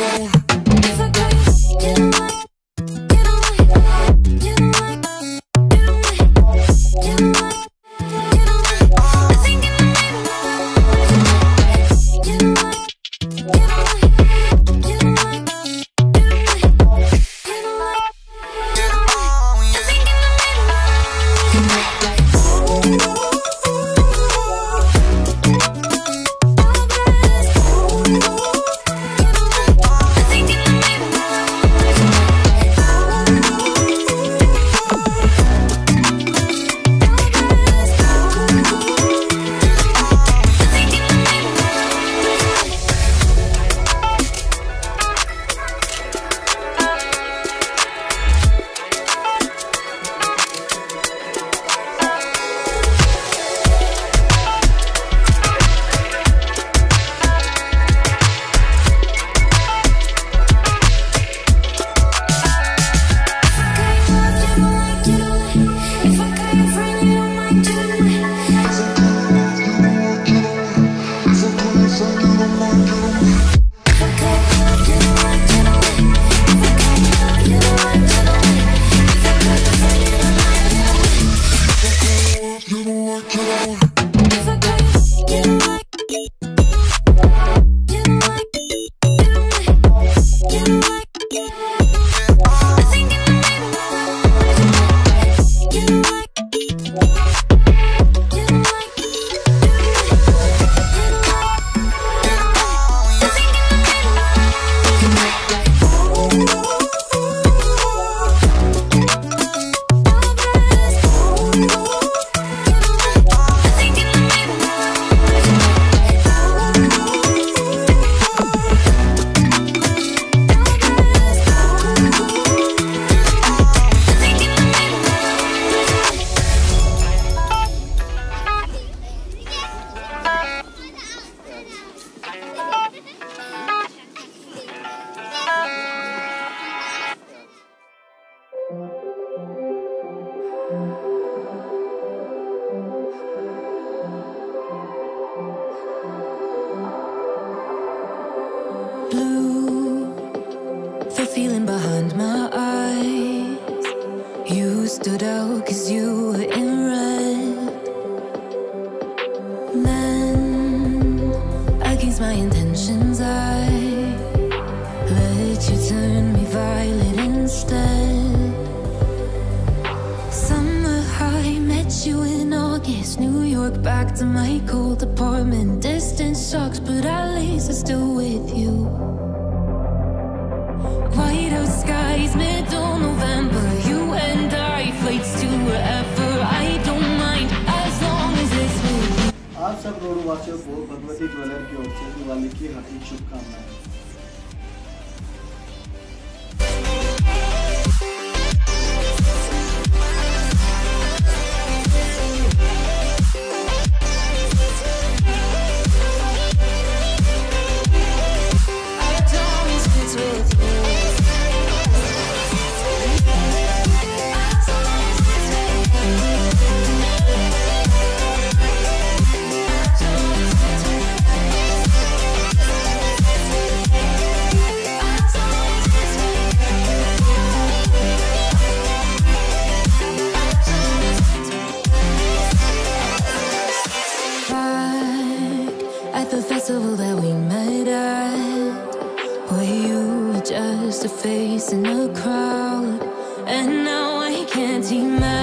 feeling behind my eyes. You stood out 'cause you were in red. Then, against my intentions, I let you turn me violet instead. Summer high, met you in August. New York, back to my cold apartment. Distance sucks, but at least I'm still with you. White out skies, middle November. You and I, flights to wherever. I don't mind as long as it's with you. आप सब रोहरू वासियों को Bhagwati jeweller की ओर से दिवाली की हार्दिक शुभकामनाएं। The festival that we met at, where you were just a face in a crowd, and now I can't imagine